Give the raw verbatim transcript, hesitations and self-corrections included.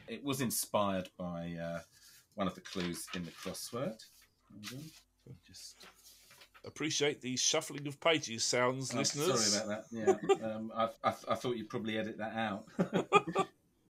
It was inspired by uh, one of the clues in the crossword. Just appreciate the shuffling of pages sounds, oh, listeners. Sorry about that. Yeah, um, I, I, I thought you'd probably edit that out.